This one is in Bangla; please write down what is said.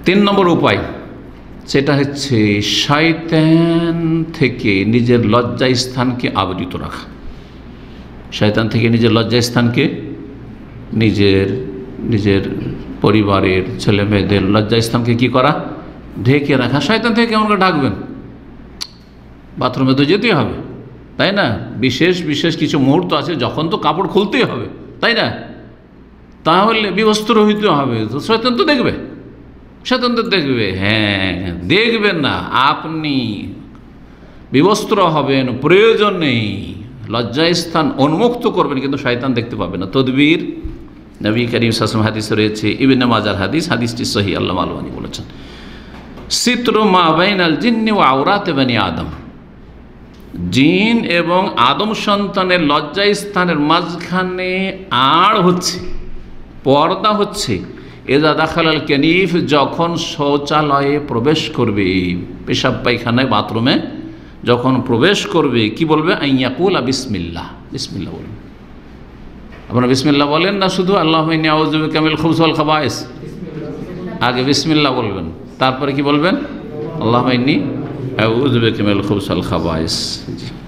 তিন নম্বর উপায় সেটা হচ্ছে শয়তান থেকে নিজের লজ্জাস্থানকে আবৃত রাখা। শয়তান থেকে নিজের লজ্জাস্থানকে, নিজের পরিবারের ছেলে মেয়েদের লজ্জাস্থানকে কি করা? ঢেকে রাখা। শয়তান থেকে কেমন করে ঢাকবেন? বাথরুমে তো যেতেই হবে, তাই না? বিশেষ কিছু মুহূর্ত আছে যখন তো কাপড় খুলতেই হবে, তাই না? তাহলে বিবস্ত্র হইতে হবে, তো শয়তান তো দেখবে, শয়তান তো দেখবে। হ্যাঁ, দেখবেন না, আপনি বিবস্ত্র হবেন, প্রয়োজন নেই, লজ্জাস্থান উন্মুক্ত করবেন, কিন্তু শয়তান দেখতে পাবে না। তদবির নবী করিম সাল্লাল্লাহু আলাইহি ওয়াসাল্লাম হাদিসে রয়েছে, ইবনে মাজার হাদিস, হাদিসটি সহিহ, আল্লামা আলবানী বলেছেন, সিত্রু মা বাইনাল জিন্নি ওয়া আওরাত বানি আদম, জিন এবং আদম সন্তানের লজ্জাস্থানের মাঝখানে আড় হচ্ছে, পর্দা হচ্ছে, এজা দাখালাল কানিফ, যখন শৌচালয়ে প্রবেশ করবে, পেশাব পায়খানায় বাথরুমে যখন প্রবেশ করবে, কি বলবে? আইয়াকুলা বিসমিল্লাহ, বিসমিল্লাহ বলবে। আপনারা বিসমিল্লাহ বলেন না শুধু আল্লাহুম্মা ইন্নী আউযু বিকা মিনাল খুবুসি ওয়াল খাবায়েস? আগে বিসমিল্লাহ বলবেন, তারপরে কি বলবেন? আল্লাহুম্মা ইন্নী আউযু বিকা মিনাল খুবুসি ওয়াল খাবায়েস।